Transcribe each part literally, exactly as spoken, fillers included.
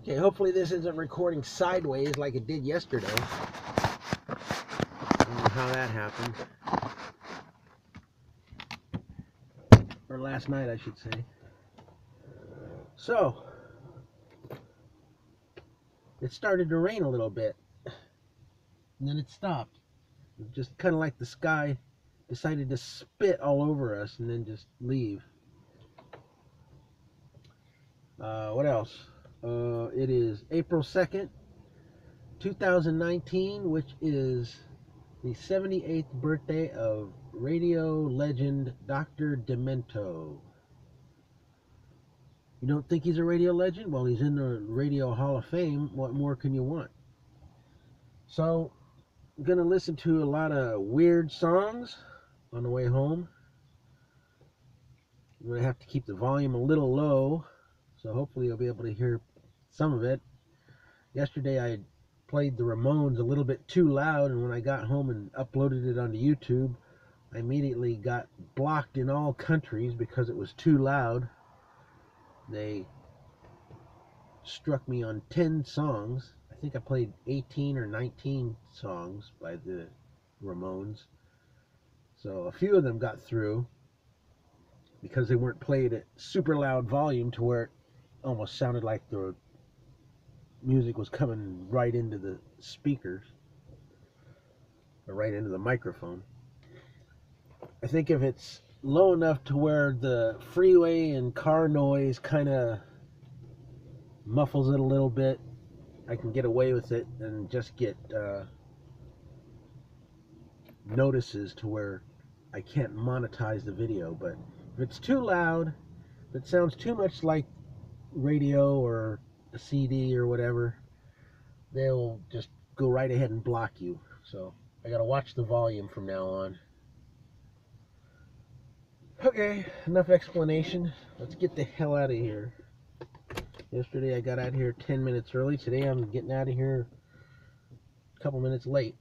Okay, hopefully this isn't recording sideways like it did yesterday. I don't know how that happened. Or last night, I should say. So, it started to rain a little bit. And then it stopped. It just kind of like the sky decided to spit all over us and then just leave. Uh, what else? Uh, it is April second, two thousand nineteen, which is the seventy-eighth birthday of radio legend Doctor Demento. You don't think he's a radio legend? Well, he's in the Radio Hall of Fame. What more can you want? So, I'm going to listen to a lot of weird songs on the way home. I'm going to have to keep the volume a little low, so hopefully you'll be able to hear some of it. Yesterday I played the Ramones a little bit too loud, and when I got home and uploaded it onto YouTube, I immediately got blocked in all countries because it was too loud. They struck me on ten songs. I think I played eighteen or nineteen songs by the Ramones. So a few of them got through because they weren't played at super loud volume to where it almost sounded like the music was coming right into the speakers or right into the microphone. I think if it's low enough to where the freeway and car noise kind of muffles it a little bit, I can get away with it and just get uh, notices to where I can't monetize the video. But if it's too loud, if it sounds too much like radio or a C D or whatever, they'll just go right ahead and block you. So I gotta watch the volume from now on. Okay, enough explanation. Let's get the hell out of here. Yesterday I got out of here ten minutes early. Today I'm getting out of here a couple minutes late.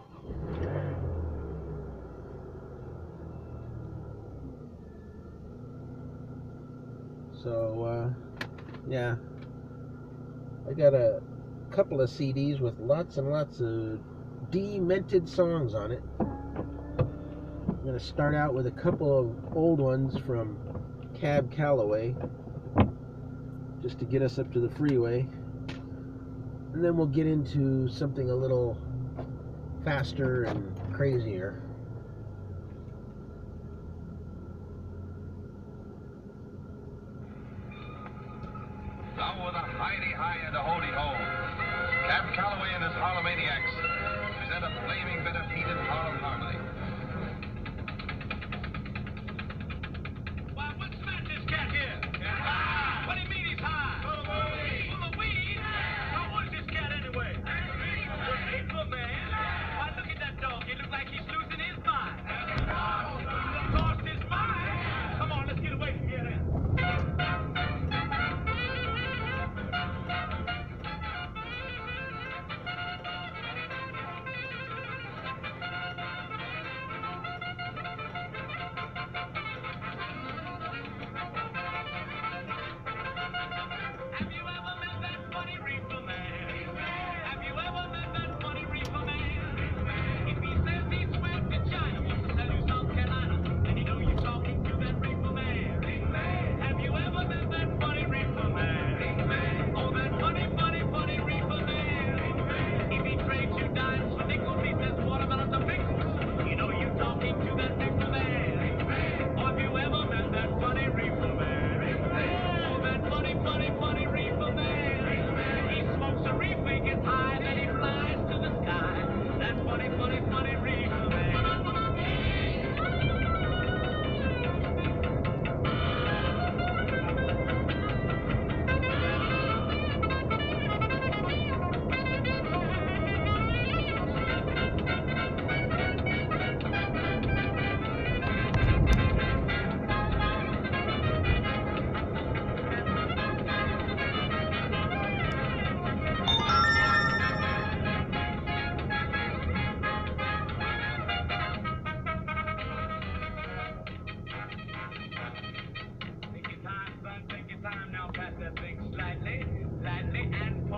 So, uh, yeah. I got a couple of C Ds with lots and lots of demented songs on it. I'm going to start out with a couple of old ones from Cab Calloway, just to get us up to the freeway. And then we'll get into something a little faster and crazier. Now with a hidey-hi and a holy-ho, Cab Calloway and his Harlemaniacs present a flaming bit of heated Harlem harmony. Why, what's the matter this cat here? Ah, what do you mean he's high? Full of weed. Full of weed? Now, what is this cat anyway? The reefer man. Why, look at that dog. He looks like he's losing his mind. He lost his mind. Come on, let's get away from here then. Have you ever met that funny reefer man? Have you ever met that funny reefer man? If he says he's west in China, wants to sell you South Carolina, then you know you're talking to that reefer man. Have you ever met that funny reefer man? Oh, that funny, funny, funny reefer man. If he trades you dimes for nickels, he says watermelons are pickles. You know you're talking to that reefer man. Or have you ever met that funny reefer man? Oh, that funny, funny, funny reefer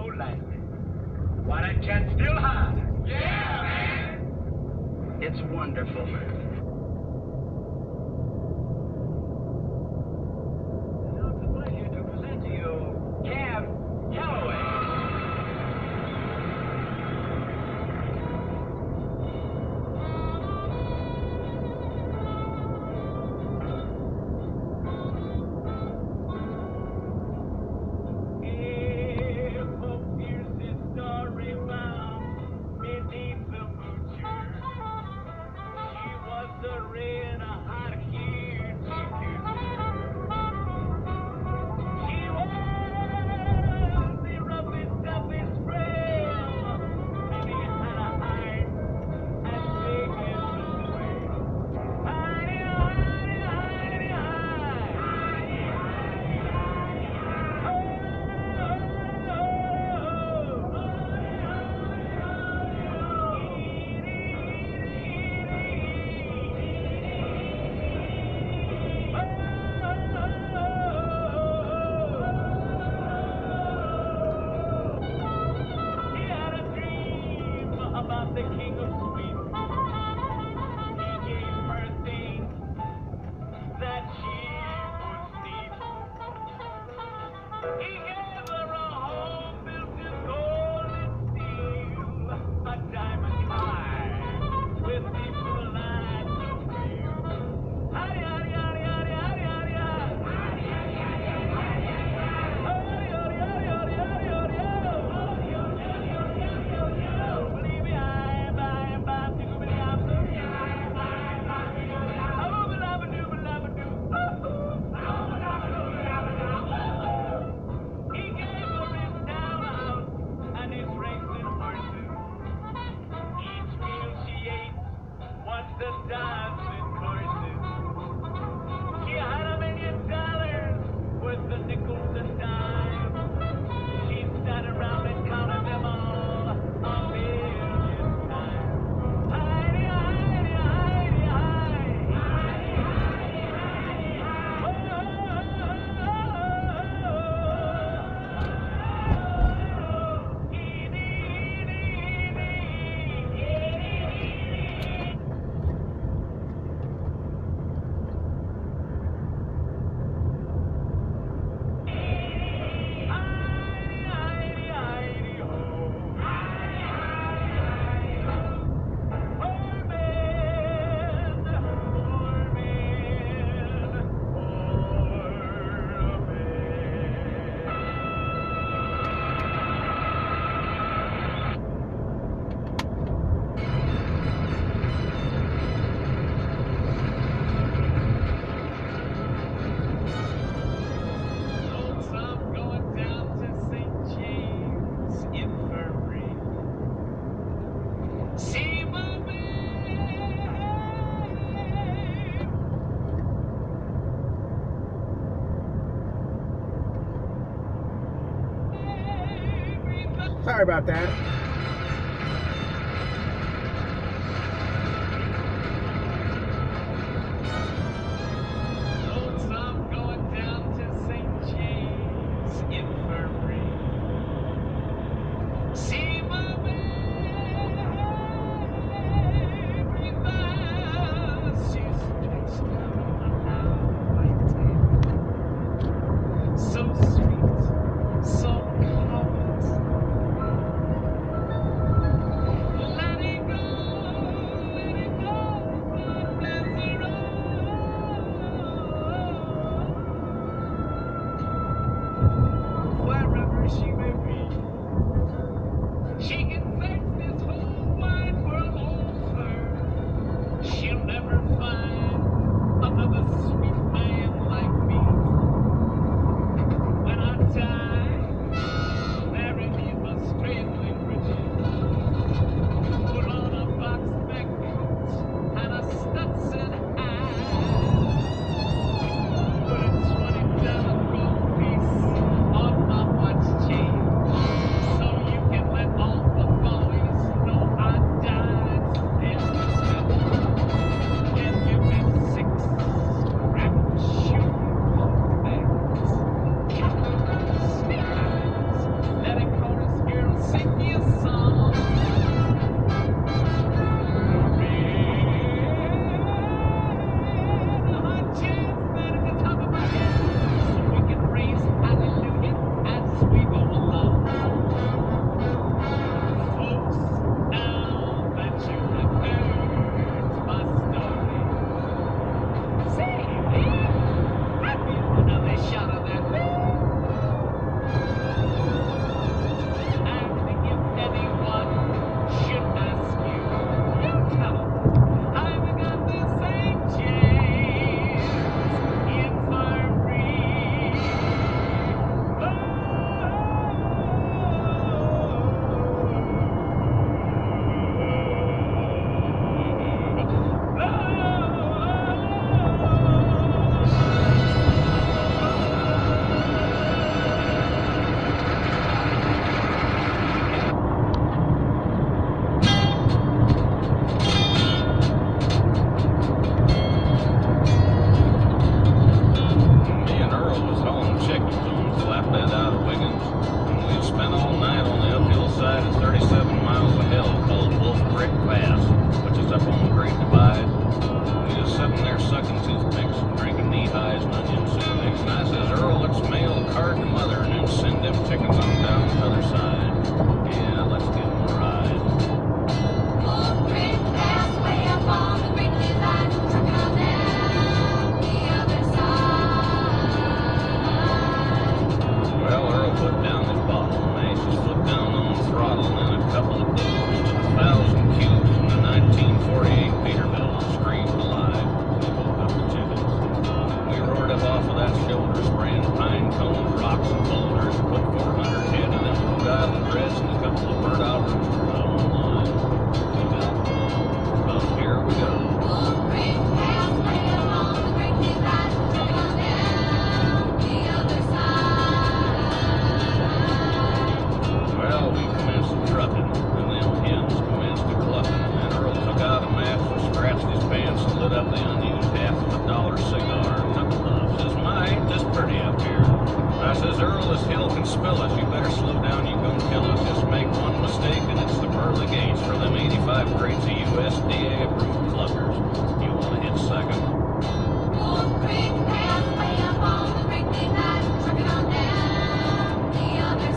so lightly. Why that cat still hot? Yeah, man! It's wonderful. Now it's a pleasure to present to you Cab Calloway. The king of sweets. He gave her things that she would need. He gave her a home built in gold and steel, a diamond car with people lights to feel. Howdy, howdy, howdy, howdy, howdy, howdy, howdy. Howdy, howdy, howdy, howdy, howdy, howdy. Howdy, howdy, howdy, howdy, howdy, howdy, howdy. Howdy, howdy, howdy, howdy, howdy, howdy. Believe me, I the dancing courses. She had a million dollars worth of nickels and dimes. She sat around and counted them all a million times. Heidi, Heidi, Heidi, Heidi. Heidi, Heidi, Heidi, Heidi. Sorry about that. Lonesome going down to Saint James Infirmary. See my baby there. She's stretched out on a white table. So sweet, so cold. up here. I says, Earl, this hill can spill us. You better slow down, you gon' kill us. Just make one mistake and it's the pearly gates for them eighty-five crates of U S D A approved cluckers. You wanna hit second? Wolf Creek Pass, way up on the creek behind, trucking on down the other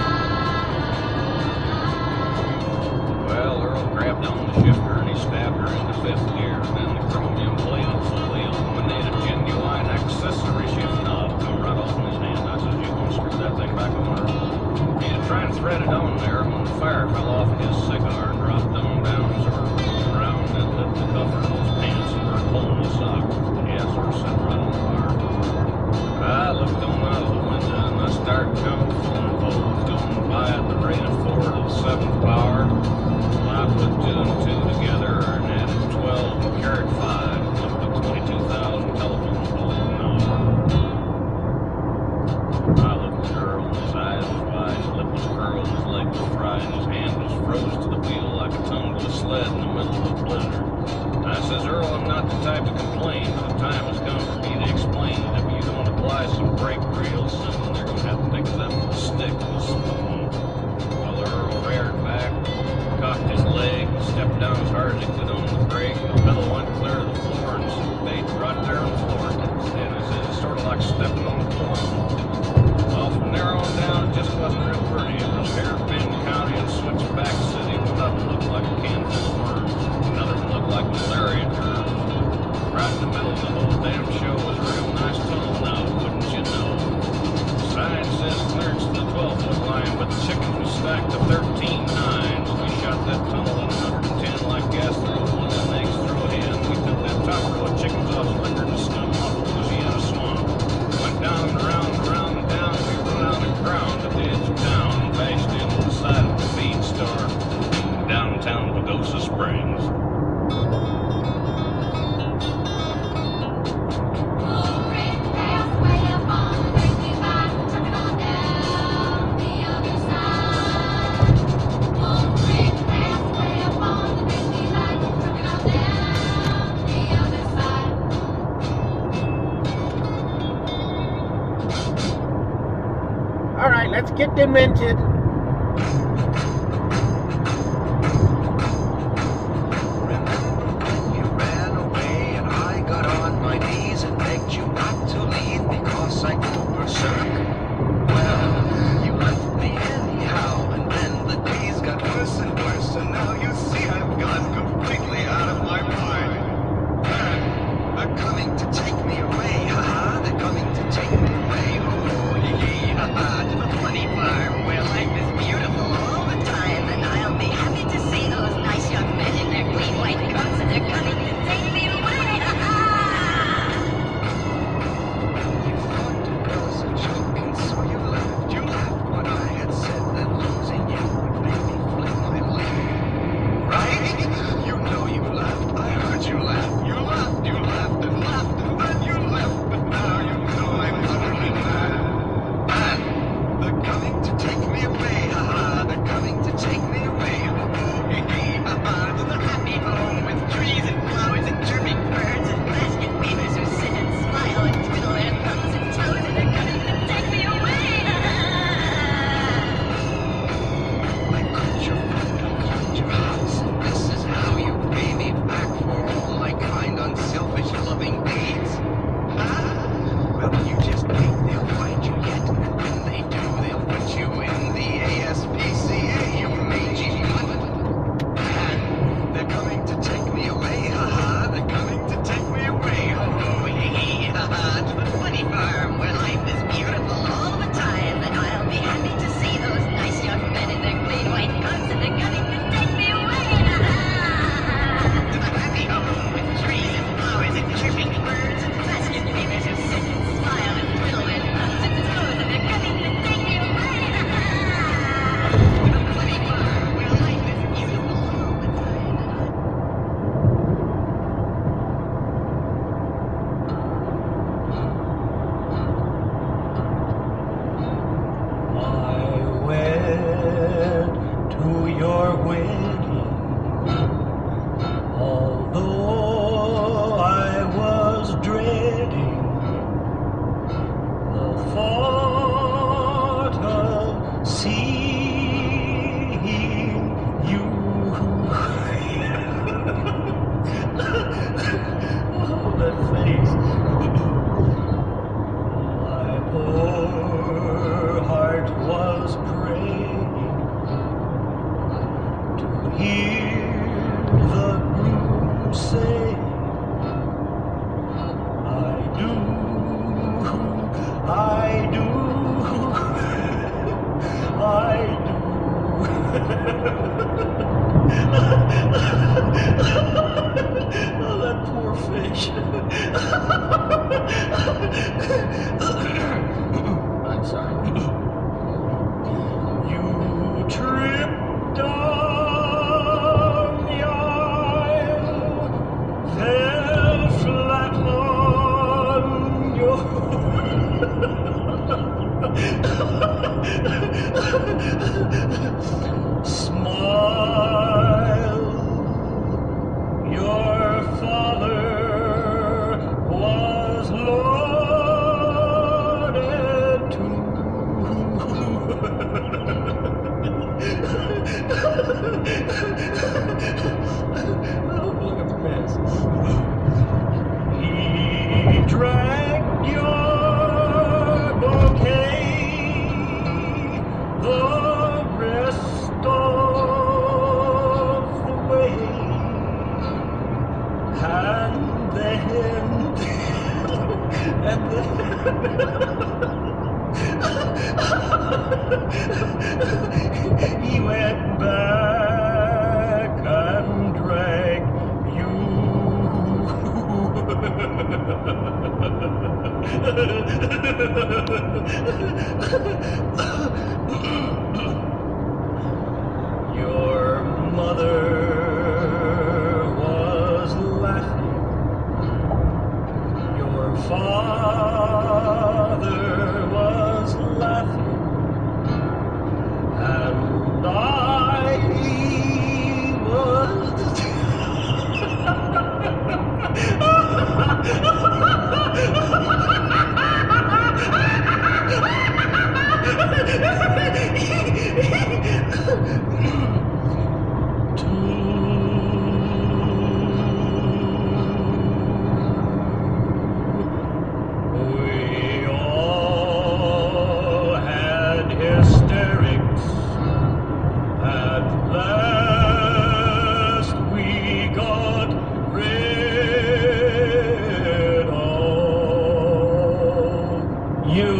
side. Well, Earl grabbed on the shifter and he stabbed her into fifth gear. Then the chromium plate and fully illuminated genuine accessory shift knob come right off in his hand. I says, you gonna screw that thing back on, Earl? He had tried to thread it on there when the fire fell off his cigar and dropped on down and sort of rolled around and lit the cover of his pants and burnt a hole in his sock. Yeah, sort of set right on fire. I looked on out of the window and I started counting phone poles going by at the rate of four to the seventh power. Well, I put two and two together and added twelve and carried five. Up to twenty-two thousand telephone poles an hour. I looked at Earl and his eyes was wide, his lip was curled, his leg was fried, and his hand was froze to the wheel like a tongue to a sled in the middle of a blizzard. I says, Earl, I'm not the type to complain, but the time has come for me to explain that if you don't apply some brake real soon, they're going to have to pick us up with a stick and a spoon. Well, Earl reared back, cocked his leg, stepped down as hard as he could on the brake, and the pedal went clear to the floor and stayed right there on the floor. And I said, it's sort of like stepping on the floor. Well, from there on down, it just wasn't real pretty. It was Hairpin County and Switchback City. One of them looked like a can full of worms. Another one looked like malaria germs. Right in the middle of the whole damn show was a real nice tunnel now, wouldn't you know? The sign says clearance to the twelve foot line, but the chickens was stacked to thirteen nines. We shot that tunnel at one hundred ten like gas through a one and eggs through a hen. We took that top row of chickens off liquor and scum off of Louisiana swamp. Went down and around and around and down. We run out of ground at the edge of town and bashed into the side of the feed store in downtown Pagosa Springs. Wolf Creek Pass, way up on the creek behind, trucking on down the other side. Wolf Creek Pass, way up on the creek behind, trucking on down the other side. All right, let's get demented. You ran away and I got on my knees and begged you not to leave because I go berserk. Well, you left me anyhow, and then the days got worse and worse, and now you see I've gone completely out of my mind. They're, they're coming to take me away, haha, they're coming to take me away, oh, yee, haha, to the funny farm where my Smile, your father was lauded too. He dragged your bouquet the rest of the way, and then, and then he went back and dragged you. Your mother was laughing. Your father was laughing. And I We all had hysterics. At last we got rid of you.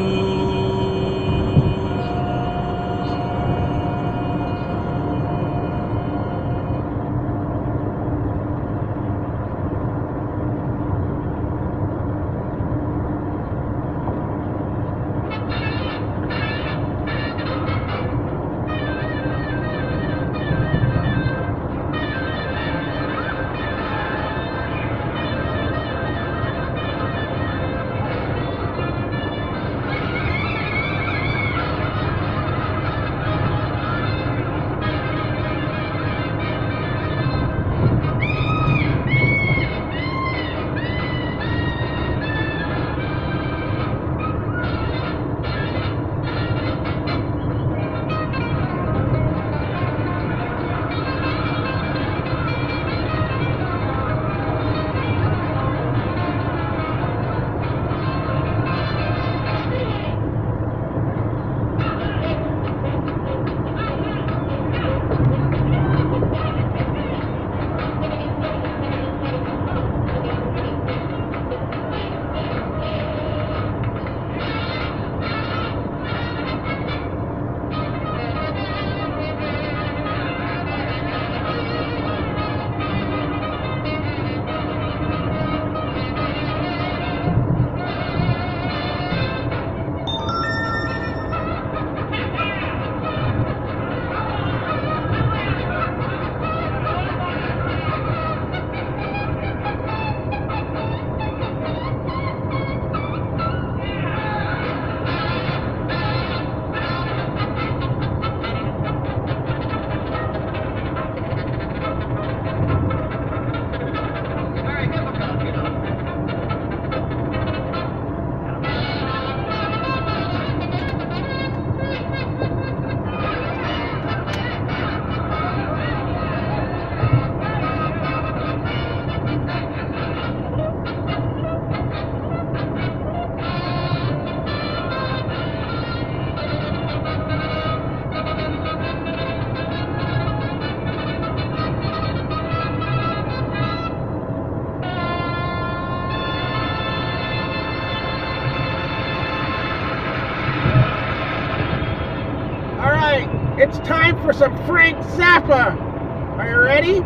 It's time for some Frank Zappa. Are you ready?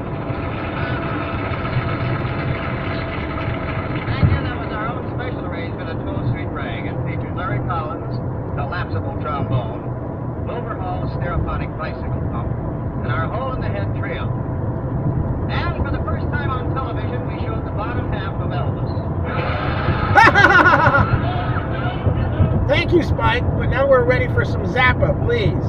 And here that was our own special arrangement of Toll Street Rag. It featured Larry Collins, collapsible trombone, Clover Hall's stereophonic bicycle pump, and our Hole in the Head trio. And for the first time on television, we showed the bottom half of Elvis. Thank you, Spike. But now we're ready for some Zappa, please.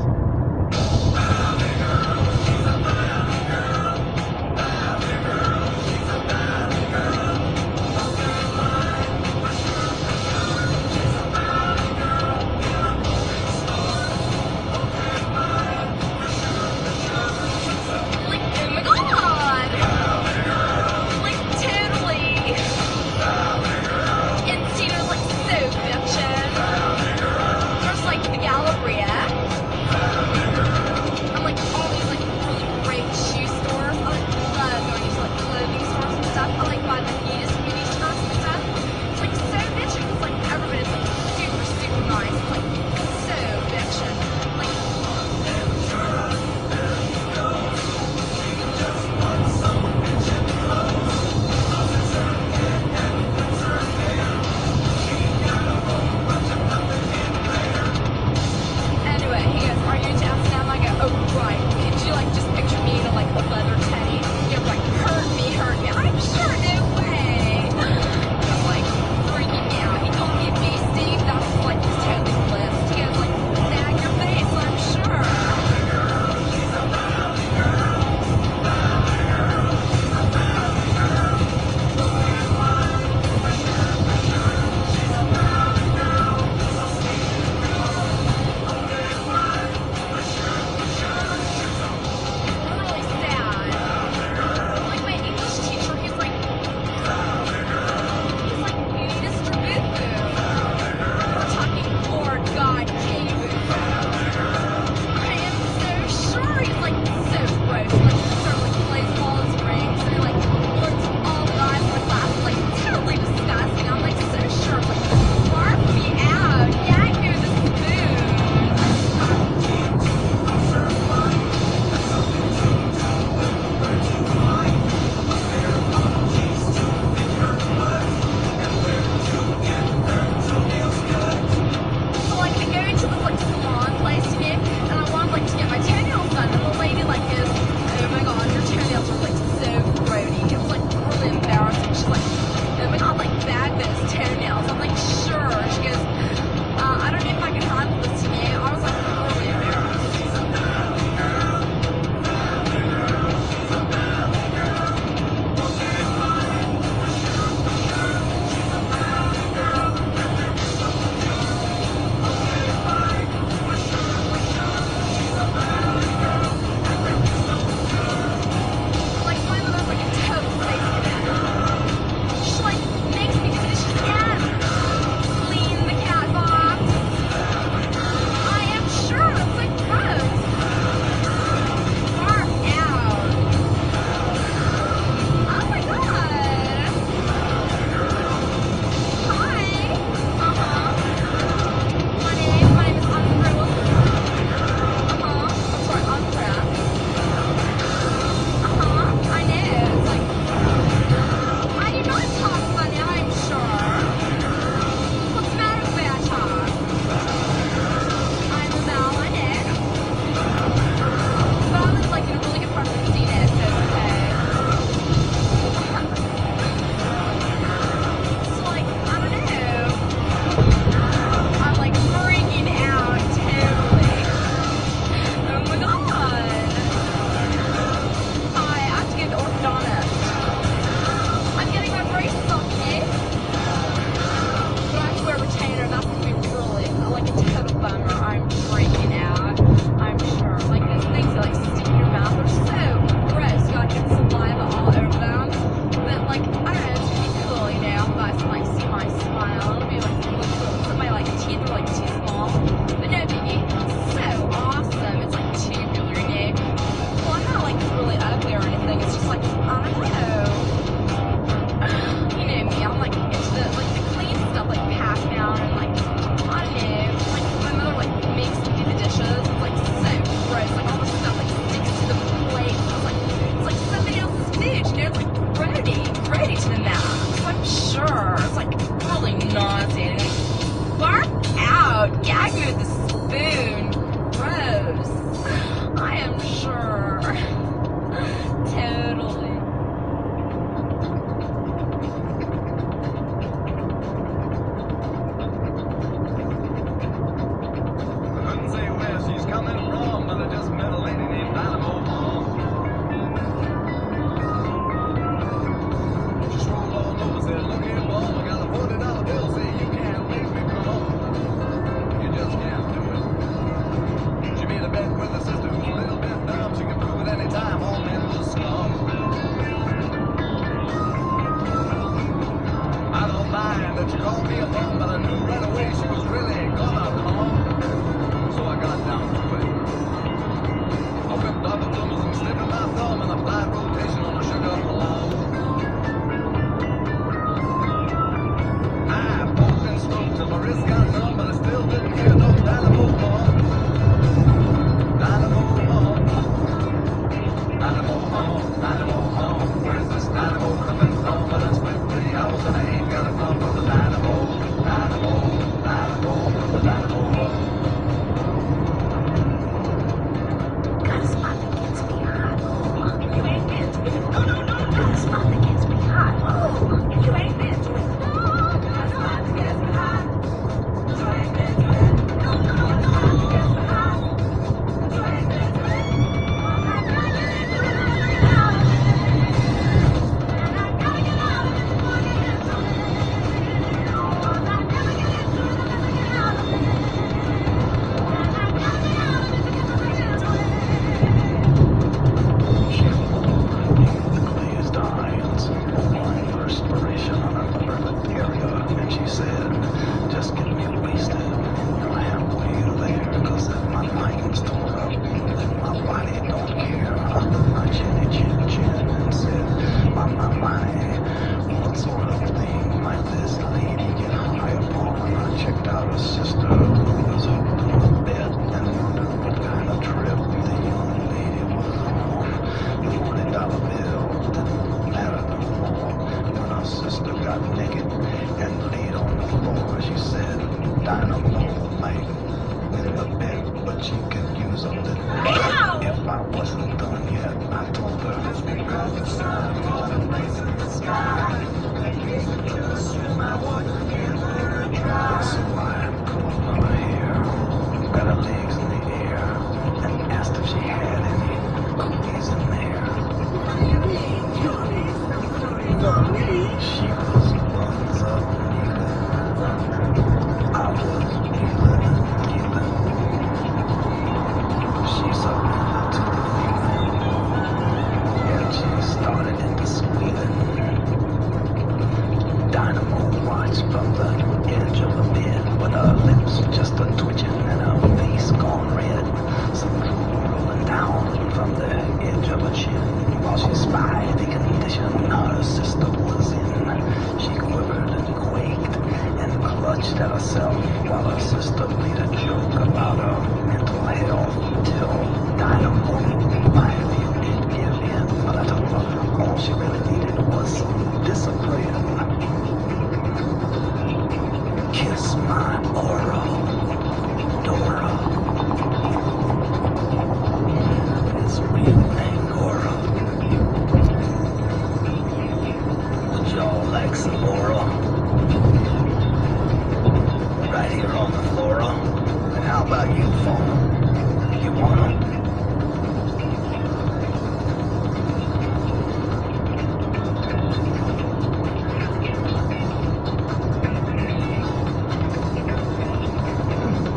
Like, oh my god! Like, totally! And Tina's like so bitchin'. Just like Galabria.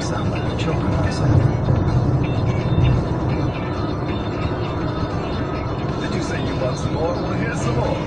sound like they're choking on something. Did you say you want some more? Well, here's some more.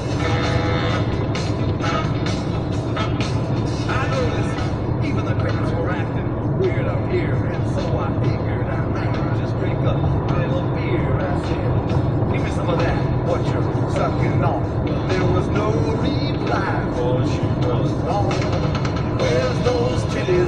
Even the crickets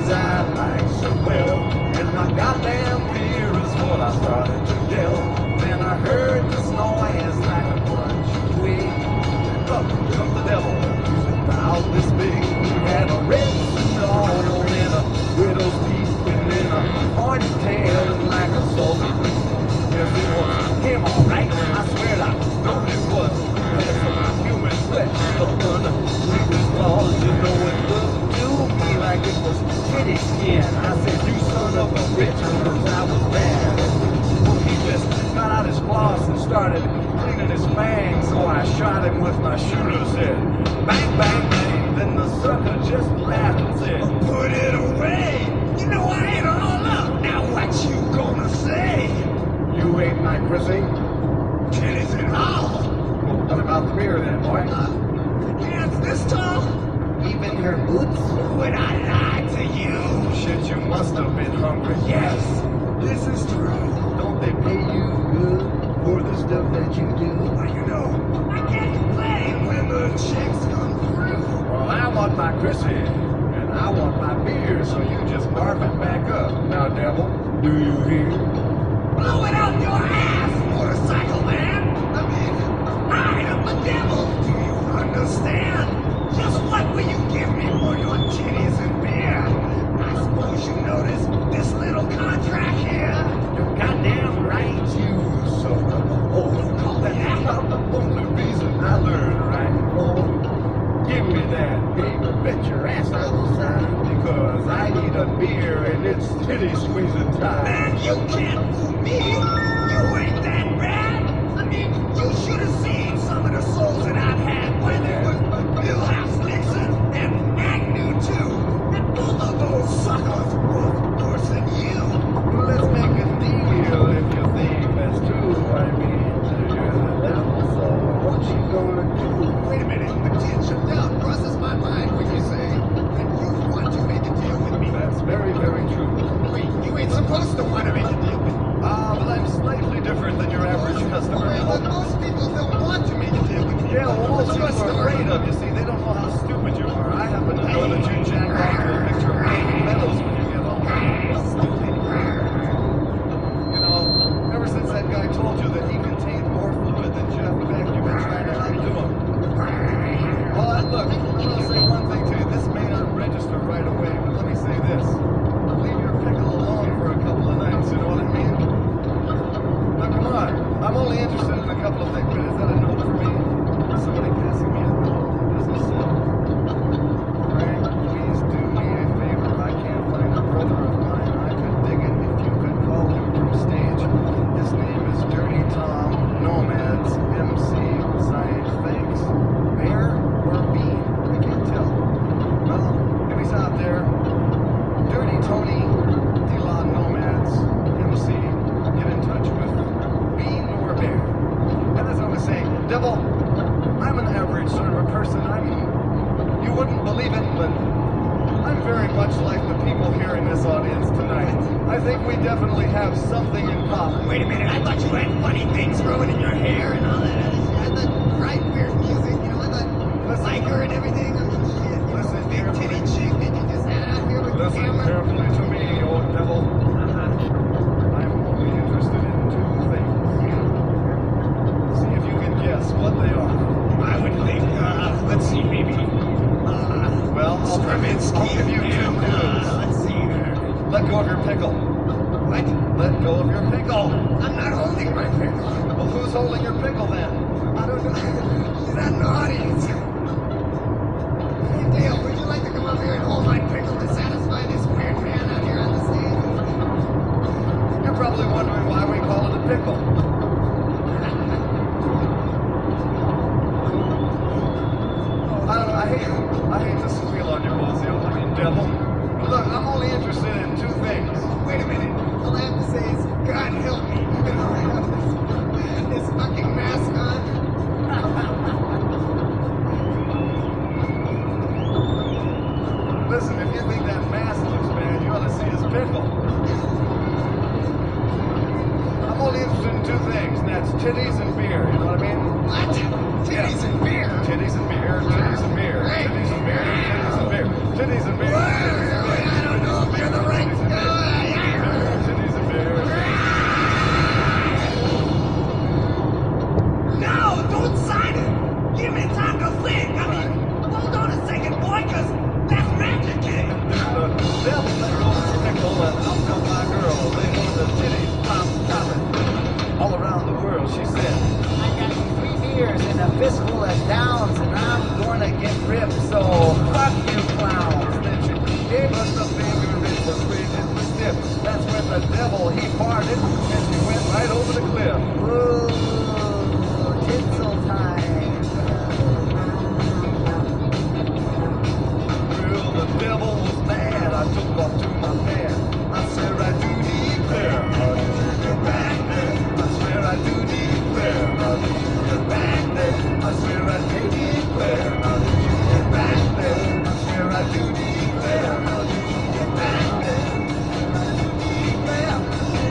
I like so well. And my goddamn beer is what I started to yell. Then I heard this noise like a bunch of twigs. And up comes the devil, he's about this big. He had a red suit on and a widow's peak and then a horny tail and like a sulky beak. Yes, it was him, all right. I swear I know it was. Had some human flesh up underneath his claws. You know it looked to me like it was titty skin. I said, you son of a bitch, because I was bad. Well, he just got out his floss and started cleaning his fangs. So I shot him with my shooter's head. Bang, bang, bang. Then the sucker just laughed and said, put it away. You know I ain't all up. Now what you gonna say? You ain't my Chrissy. Titties and all. What about the beer then, boy? Uh, Yes, this tall? Even her boots? Would I lie to you? Shit, you must have been hungry. Yes, this is true. Don't they pay you good for the stuff that you do? Well, you know, I can't complain when the checks come through. Well, I want my Chrissy, and I want my beer, so you just barf it back up. Now, devil, do you hear? Blow it out your ass, motorcycle man! I mean, I am the devil! Do you understand? Just what will you give me for your titties and beer? I suppose you notice this little contract here? You're goddamn right, you so oh, that's not the only reason I learned right. Oh, give me that paper, bet your ass I will sign, because I need a beer and it's titty squeezing time. Man, you can't fool me! You ain't that bad! I mean, you should have seen some of the souls that I've had when there was Bill House Nixon and Agnew too. And both of those suckers were worse than you. Well, let's make a deal if you think that's true. I mean, you're the devil, so what you gonna do? Wait a minute, potential doubt crosses my mind when you say that you want to make a deal with me. That's very, very true. Wait, you ain't supposed to want to make a deal with me. Ah, but I'm slightly different than your average customer. But most people don't want to make a deal with you. Yeah, well, most people are afraid of you. See, they don't know how stupid you are. I happen to know that you jack off to a picture of Dave Meadows when you get home. Stupid. You know, ever since that guy told you that he contained more fluid than Jeff Beck, you've been trying to outdo him. Well, uh, look, I'm going to say one thing to you. This may not register right away, but let me say this. Leave your pickle alone for a couple of nights, you know what I mean? Now, come on. I'm only interested in a couple of things, but is that a note for me? Somebody passing me a note. What does it say? Frank, please do me a favor. I can't find a brother of mine. I could dig it if you could call him from stage. His name is Dirty Tom, Nomads, M C, signed thanks. Bear or Bean? I can't tell. Well, if he's out there, Dirty Tony, D-Law Nomads, M C, get in touch with Bean or Bear. And as I was saying, Devil, I'm an average sort of a person. I'm, you wouldn't believe it, but I'm very much like the people here in this audience tonight. I think we definitely have something in common. Wait a minute, I thought you had funny things growing in your hair and all that other shit. I thought right weird music, you know, I thought listen, like her and everything. I mean, shit, you listen, know, big titty chick that you just had out here with the Listen camera. carefully to me, old devil. I'm only interested in two things. See if you can guess what they are. I would think, uh, let's see, maybe, uh, Well, I'll give you, Stravinsky. I'll give you two and, clues. uh, let's see here. Let go of your pickle. What? Let go of your pickle. I'm not holding my pickle. Well, who's holding your pickle then? I don't know. He's not in the audience. Hey, Dale, would you like to come up here and hold my pickle to satisfy this weird man out here on the stage? You're probably wondering why we call it a pickle. I don't know, I hate, I hate to squeal on you, Bozio. I mean, devil. But look, I'm only interested in two things. Wait a minute. All I have to say is, God help me. You know, I have this, this fucking mask on. Listen, if the devil, he farted, and she went right over the cliff. Whoa, tinsel time. Well, the devil was mad. I took off to my bed. I swear I do declare, I'll do you back there. I swear I do declare, I'll do you back there. I swear I do declare, I'll do you back there. I swear I do declare, I'll do you back there. Declare,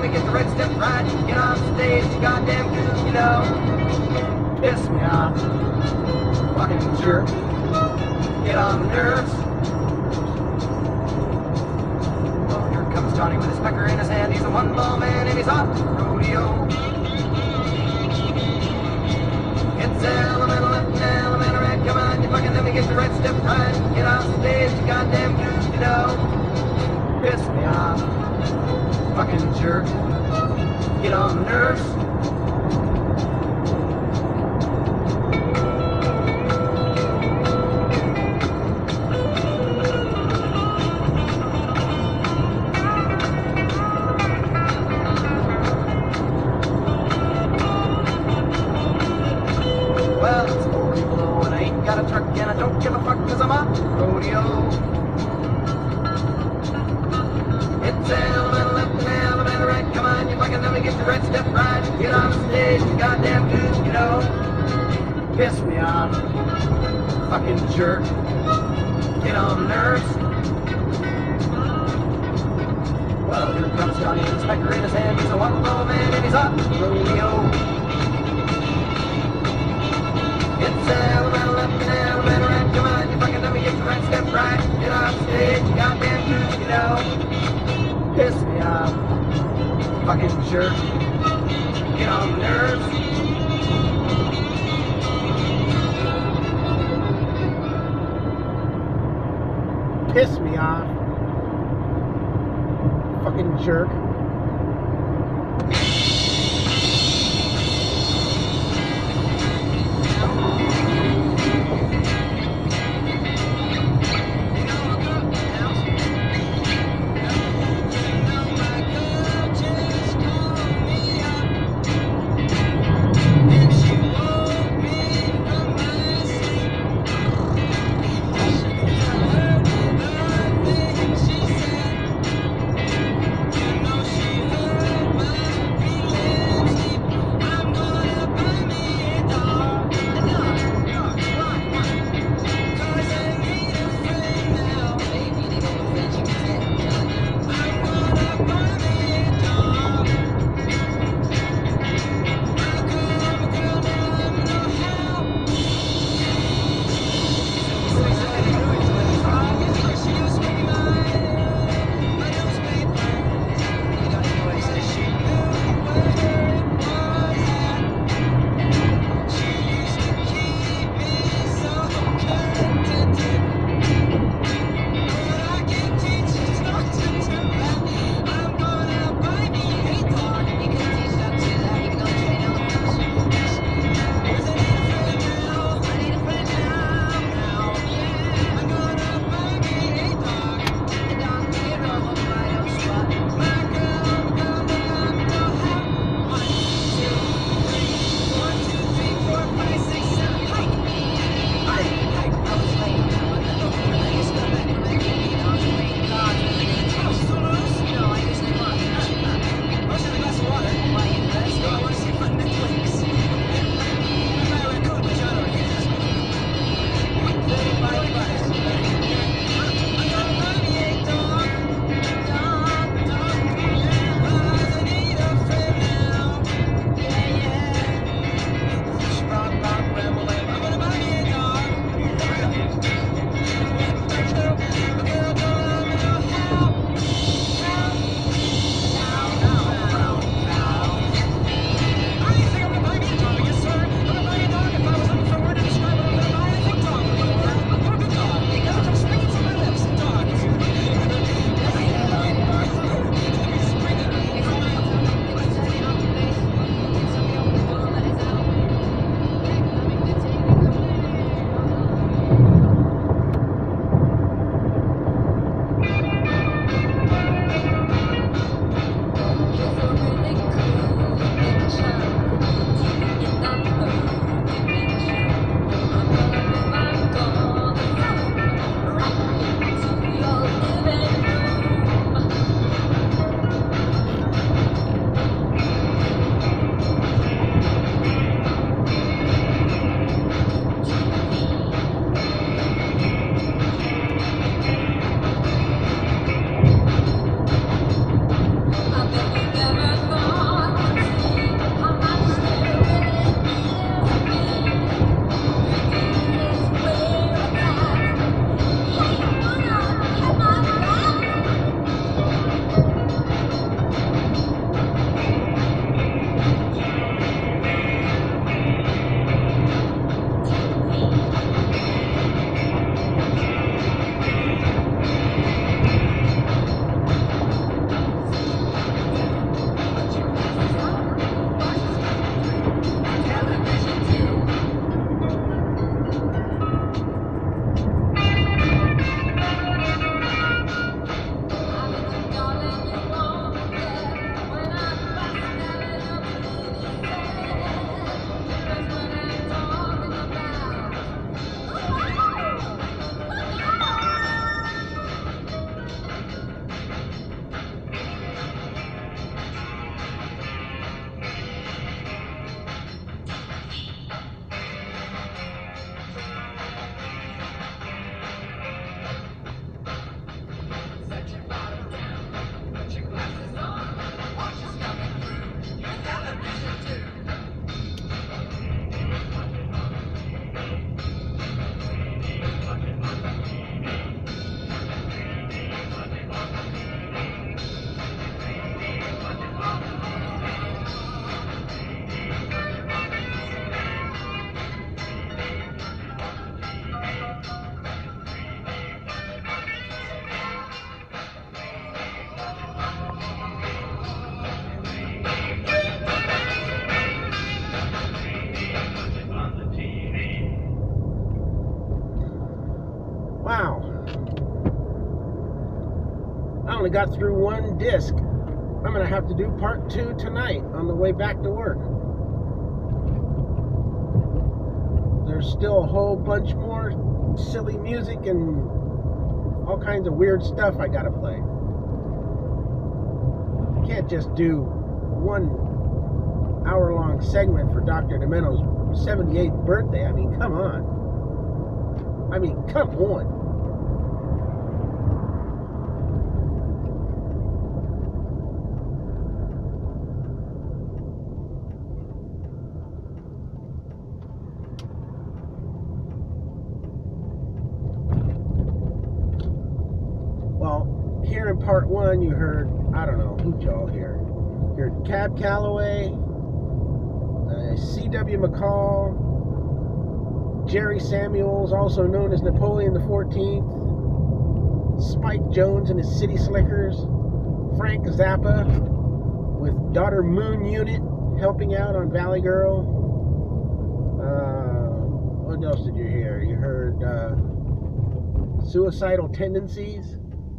me get the red step right. Get on stage, you goddamn good, you know. Piss me off. Fucking jerk. Get on the nerves. Well, here comes Johnny with his pecker in his hand. He's a one-ball man and he's off to the rodeo. It's elemental left and elemental right. Come on, you fucking let me get the red step right. Get off stage, you goddamn good, you know. Piss me off. Fucking jerk. Get on the nerves. Well, it's forty below and I ain't got a truck and I don't give a fuck cause I'm a rodeo. It's elemental left and elemental right. Come on, you fucking let me get the red step right. Get on the stage, you goddamn good, you know. Piss me off. Fucking jerk. Get on the nerves. Well, here comes Johnny with his pecker in his hand. He's a one-ball man and he's off to the rodeo. It's elemental left and elemental right. Come on, you fucking let me get the red step right. Get off stage, you goddamn good, you know. Piss me off. Fucking jerk. Get on the nerves. Piss me off. Fucking jerk. She said, got through one disc. I'm going to have to do part two tonight on the way back to work. There's still a whole bunch more silly music and all kinds of weird stuff I got to play. Can't just do one hour-long segment for Doctor Demento's seventy-eighth birthday. I mean, come on. I mean, come on. Well, here in part one, you heard, I don't know, who'd y'all hear? You heard Cab Calloway, uh, C W McCall, Jerry Samuels, also known as Napoleon the fourteenth, Spike Jones and his City Slickers, Frank Zappa with Daughter Moon Unit helping out on Valley Girl. Uh, what else did you hear? You heard uh, Suicidal Tendencies.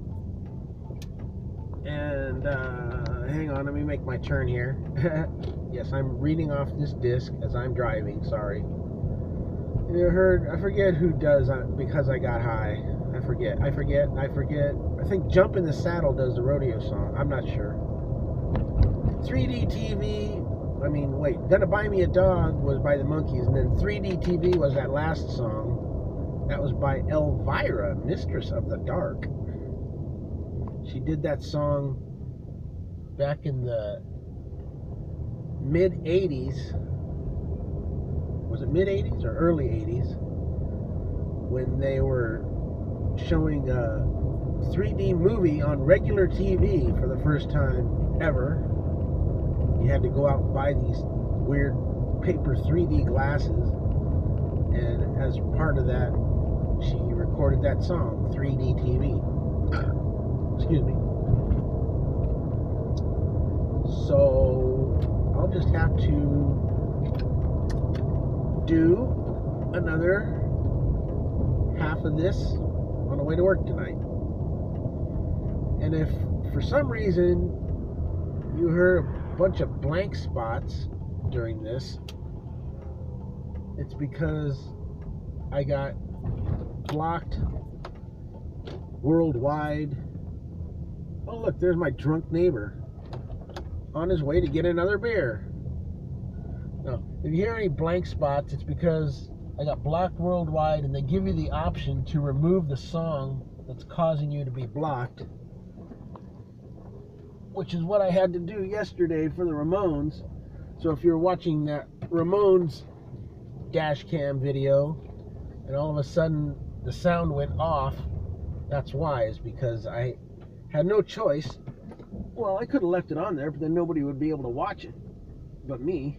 And uh, hang on, let me make my turn here. Yes, I'm reading off this disc as I'm driving, sorry. You heard, I forget who does uh, Because I Got High. I forget, I forget, I forget. I think Jump in the Saddle does the rodeo song. I'm not sure. three D T V, I mean, wait, Gonna Buy Me a Dog was by the Monkees, and then three D T V was that last song. That was by Elvira, Mistress of the Dark. She did that song back in the mid eighties. Was it mid eighties or early eighties? When they were showing a three D movie on regular T V for the first time ever. You had to go out and buy these weird paper three D glasses. And as part of that, she recorded that song, three D T V. Excuse me. So I'll just have to do another half of this on the way to work tonight. And if for some reason you heard a bunch of blank spots during this, it's because I got blocked worldwide. Oh, look, there's my drunk neighbor on his way to get another beer. No, if you hear any blank spots, it's because I got blocked worldwide, and they give you the option to remove the song that's causing you to be blocked, which is what I had to do yesterday for the Ramones. So if you're watching that Ramones dash cam video, and all of a sudden the sound went off, that's why, is because I had no choice. Well, I could have left it on there, but then nobody would be able to watch it but me.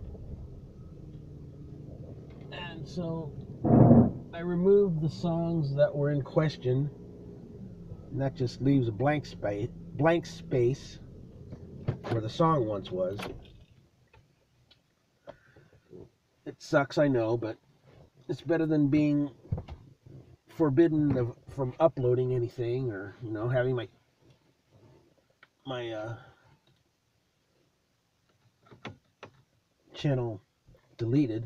And so I removed the songs that were in question, and that just leaves a blank space blank space where the song once was. It sucks, I know, but it's better than being forbidden of, from uploading anything, or, you know, having my my uh, channel deleted.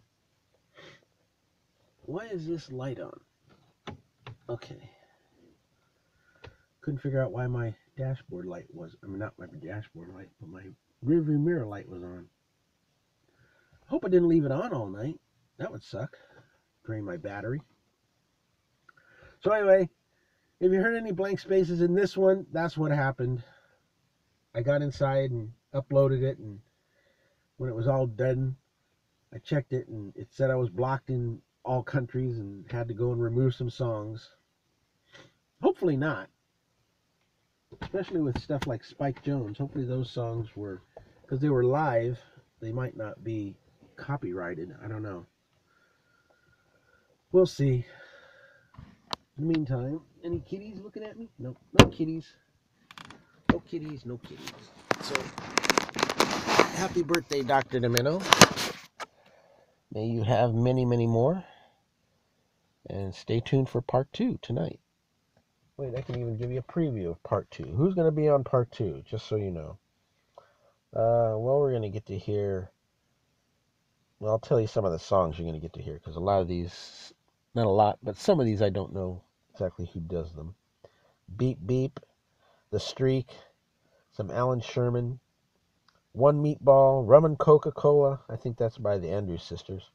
Why is this light on? Okay. Couldn't figure out why my dashboard light was, I mean, not my dashboard light, but my rearview mirror light was on. Hope I didn't leave it on all night. That would suck. Drain my battery. So anyway, if you heard any blank spaces in this one, that's what happened. I got inside and uploaded it, and when it was all done, I checked it, and it said I was blocked in all countries and had to go and remove some songs. Hopefully not. Especially with stuff like Spike Jones. Hopefully those songs were, because they were live, they might not be copyrighted. I don't know. We'll see. In the meantime, any kitties looking at me? Nope, no kitties. No kitties, no kitties. So, happy birthday, Doctor Demento. May you have many, many more. And stay tuned for part two tonight. Wait, I can even give you a preview of part two. Who's going to be on part two, just so you know? Uh, well, we're going to get to hear... Well, I'll tell you some of the songs you're going to get to hear, because a lot of these... Not a lot, but some of these I don't know exactly who does them. Beep Beep, The Streak, some Alan Sherman, One Meatball, Rum and Coca-Cola. I think that's by the Andrews Sisters.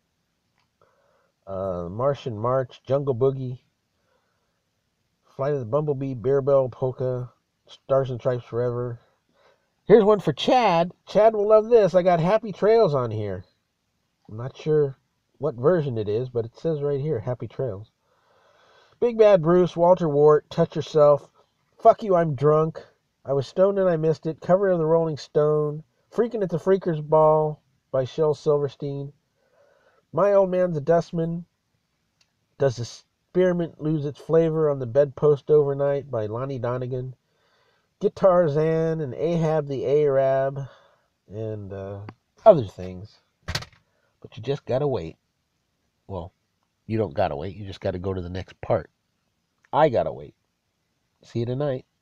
Uh, Martian March, Jungle Boogie, Flight of the Bumblebee, Bear Bell Polka, Stars and Stripes Forever. Here's one for Chad. Chad will love this. I got Happy Trails on here. I'm not sure what version it is, but it says right here, Happy Trails. Big Bad Bruce, Walter Wart, Touch Yourself, Fuck You, I'm Drunk, I Was Stoned and I Missed It, cover of the Rolling Stone, Freaking at the Freakers Ball by Shel Silverstein, My Old Man's a Dustman, Does the Spearmint Lose Its Flavor on the Bedpost Overnight by Lonnie Donegan, Guitarzan and Ahab the Arab, and uh, other things. But you just gotta wait. Well, you don't gotta wait, you just gotta go to the next part. I gotta wait. See you tonight.